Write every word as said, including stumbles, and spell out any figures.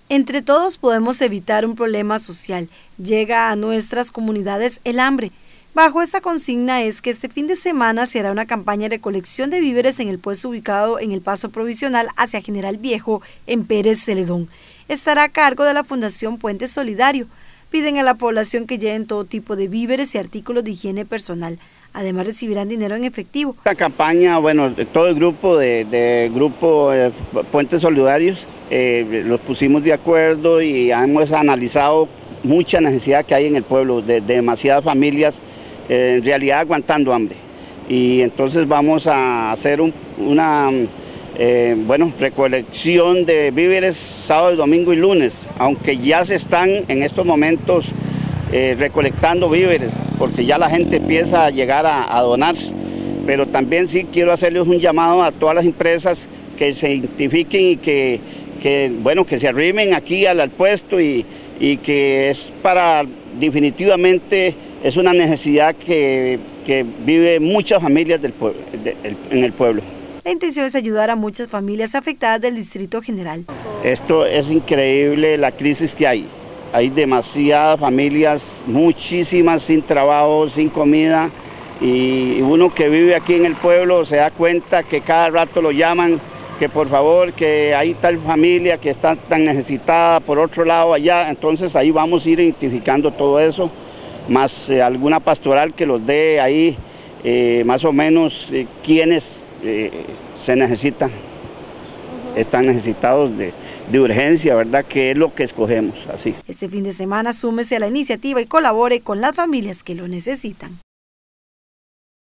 Entre todos podemos evitar un problema social. Llega a nuestras comunidades el hambre. Bajo esta consigna es que este fin de semana se hará una campaña de recolección de víveres en el puesto ubicado en el paso provisional hacia General Viejo, en Pérez Celedón. Estará a cargo de la Fundación Puente Solidario. Piden a la población que lleven todo tipo de víveres y artículos de higiene personal. Además recibirán dinero en efectivo. Esta campaña, bueno, todo el grupo de, de grupo eh, Puentes Solidarios, eh, los pusimos de acuerdo y hemos analizado mucha necesidad que hay en el pueblo, de, de demasiadas familias eh, en realidad aguantando hambre. Y entonces vamos a hacer un, una eh, bueno, recolección de víveres sábado, domingo y lunes, aunque ya se están en estos momentos eh, recolectando víveres, porque ya la gente empieza a llegar a, a donar, pero también sí quiero hacerles un llamado a todas las empresas que se identifiquen y que, que bueno, que se arrimen aquí al, al puesto y, y que es para, definitivamente, es una necesidad que, que vive muchas familias del pueblo, de, el, en el pueblo. La intención es ayudar a muchas familias afectadas del Distrito General. Esto es increíble, la crisis que hay. Hay demasiadas familias, muchísimas sin trabajo, sin comida, y uno que vive aquí en el pueblo se da cuenta que cada rato lo llaman, que por favor, que hay tal familia que está tan necesitada, por otro lado allá, entonces ahí vamos a ir identificando todo eso, más eh, alguna pastoral que los dé ahí, eh, más o menos eh, quienes eh, se necesitan. Están necesitados de, de urgencia, ¿verdad? Que es lo que escogemos, así. Este fin de semana súmese a la iniciativa y colabore con las familias que lo necesitan.